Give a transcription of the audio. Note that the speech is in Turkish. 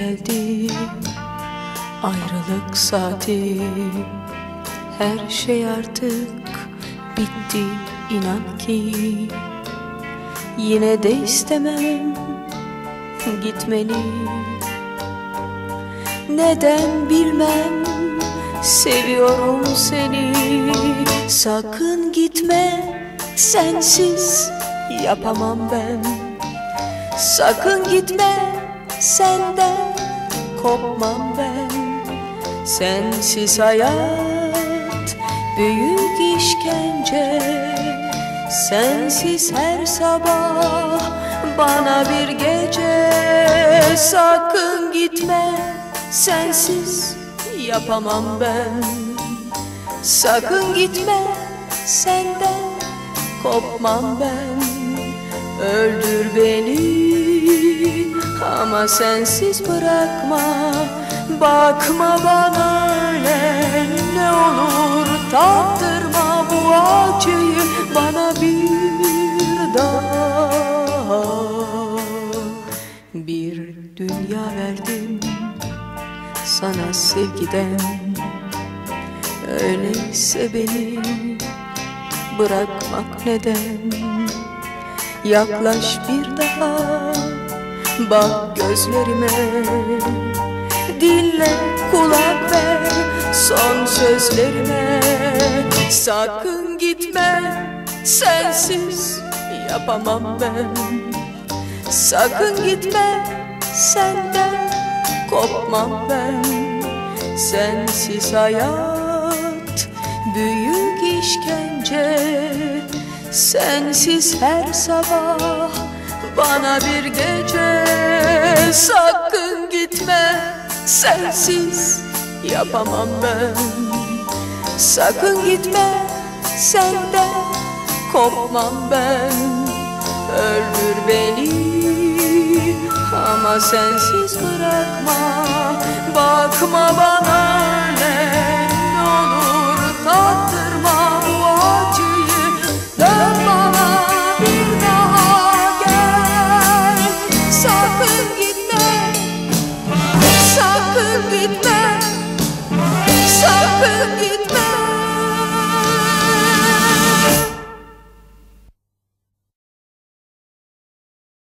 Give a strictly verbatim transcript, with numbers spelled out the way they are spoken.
geldi ayrılık saati. Her şey artık bitti inan ki. Yine de istemem gitmeni. Neden bilmem, seviyorum seni. Sakın gitme, sensiz yapamam ben. Sakın gitme, senden kopmam ben. Sensiz hayat büyük işkence. Sensiz her sabah bana bir gece. Sakın gitme, sensiz yapamam ben. Sakın gitme, senden kopmam ben. Öldür beni ama sensiz bırakma. Bakma bana öyle, ne olur tattırma bu acıyı bana bir daha. Bir dünya verdim sana sevgiden. Öyleyse beni bırakmak neden? Yaklaş bir daha, bak gözlerime. Dinle, kulak ver son sözlerime. Sakın gitme, sensiz yapamam ben. Sakın gitme, senden kopmam ben. Sensiz hayat büyük işkence. Sensiz her sabah bana bir gece. Sakın gitme, sensiz yapamam ben. Sakın gitme, senden kopmam ben. Öldür beni ama sensiz bırakma. Bakma bana öyle,